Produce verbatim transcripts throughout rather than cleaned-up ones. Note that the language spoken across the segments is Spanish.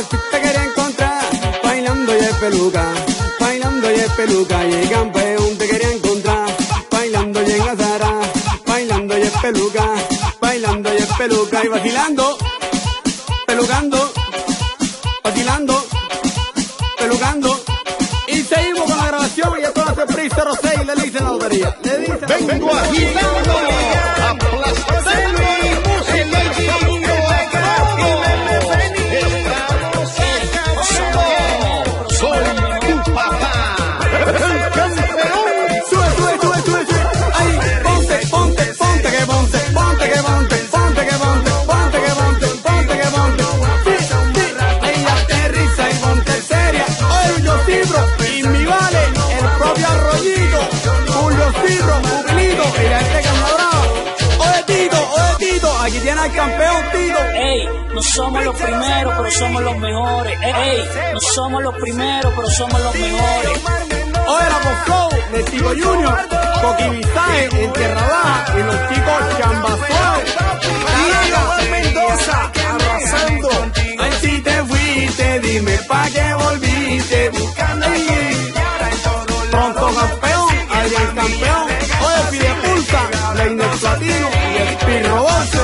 te quería encontrar, bailando y es peluca, bailando y es peluca, y el campeón te quería encontrar, bailando y en la Zara, bailando y es peluca, bailando y es peluca, y vacilando, pelucando, vacilando, pelucando, y seguimos con la grabación, y esto va a ser Pri cero seis, le dicen la lotería, le dicen vengo agitando, aplastando mi música y sonido a todo. Estamos acabando. Soy tu papá, el campeón. Sube, sube, sube, sube, sube. Ahí, ponte, ponte, ponte que ponte, ponte que ponte, ponte que ponte, ponte que ponte, ponte que ponte. Sí, sí, ahí aterriza y ponte seria. Oye, Julio Cibro y mi vale, el propio Arroyito. Julio Cibro, Jubilito, y la gente que anda brava. Oye, Tito, oye, Tito, aquí tiene al campeón, Tito. Ey, no somos los primeros, pero somos los mejores. Ey, no somos los primeros, pero somos los mejores. Oye, la Post-Flow de Tico Junior, Coqui Visaje, en Tierra Baja, y los chicos Chamba Suave. Diego Mendoza, arrasando. Ay, si te fuiste, dime pa' qué volviste. Ay, pronto campeón, Adrián campeón. Oye, pide pulsa, Leiner Platino y el Pirro Bolse.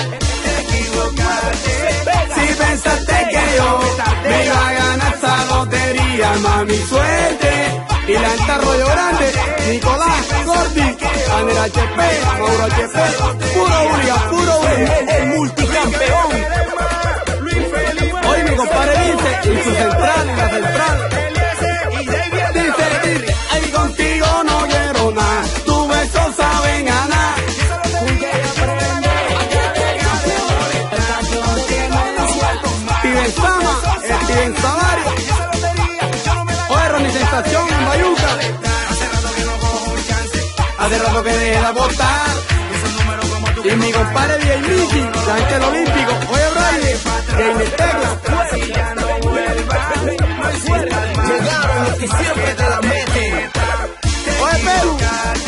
Si pensaste que yo me iba a ganar esa lotería, mami, suerte. Y la gente Arroyo Grande, Nicolás, Gordy, Anel H P, Mauro H P, puro Uria, puro Uria, el multicampeón. Hoy mi compadre dice, en su central, en la central, dice, dice, ay, contigo no quiero nada, tus besos saben a nada. Steven Sama, Steven Samario, oye, Ronnie Sensación en Bayuca, hace rato que dejé la botar, y mi compadre D J Mickey, la gente del Olímpico, oye, Braille, Gamer Tecla, Llegaron los que siempre te la meten. oye, Pelu,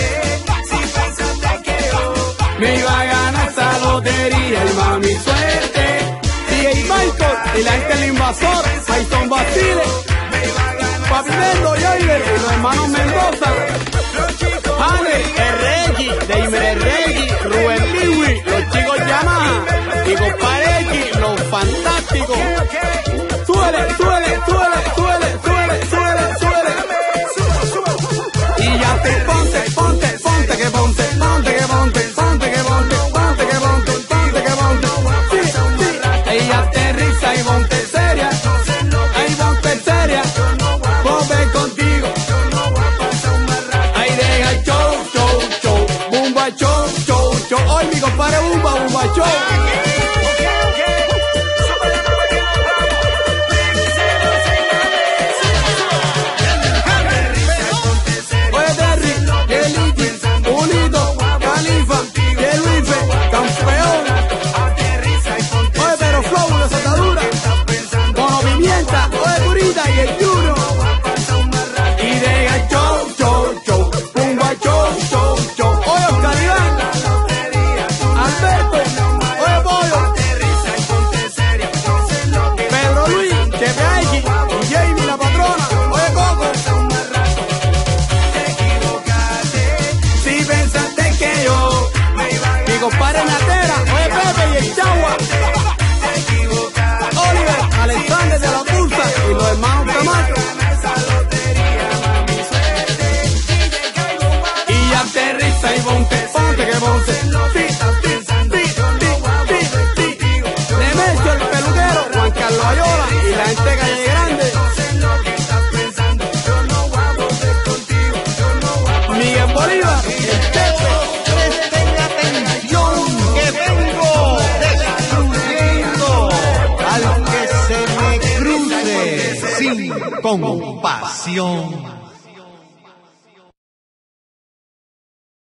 me iba a ganar esa lotería y mami, suerte. D J Michael y la gente del Invasor, Tyson Basile, Papi Mendo, Yoiber y los hermanos Mendoza, Ale, el Reggie, Deimer el Reggie, Rubén Liwi, los chicos Yamaha y compadre X, los fantásticos. Súbele, súbele, súbele, súbele, súbele, súbele, súbele. Y ya te ponte, ponte, ponte que ponte, ponte que ponte, ponte que ponte, ponte que ponte, ponte que ponte. Sí, sí, ahí aterriza y ponte seria, ahí ponte seria, ponte contigo. Ahí deja el show, show, show, Bumba show, show, show. Hoy mi compadre Bumba, Bumba show. Oye, Terry, Eliti, Unito, Califa, Yeluife, campeón. Oye, pero Flow, la saltadura, Mono Pimienta, oye, Curita y el Junior. Y deja el show, show, show, Bumba show, show, show. Oye, Oscar Iván, Alberto, oye, Pollo, Pedro Luis, Chepe X, y Jamie, la patrona, oye, Coco. Si pensaste que yo, mi compadre Natera, oye, Pepe y el Chagua, Oliver, Alexander de la Pulsa y los hermanos Camacho. Y aterriza y ponte, ponte que ponte. Sí, sí, sí, sí, sí, sí. Nemesio el peluquero, Juan Carlos Ayola y la gente de Calle Grande. Miguel Bolívar, el Chepe. Presten atención que vengo destruyendo al que se me cruce sin compasión.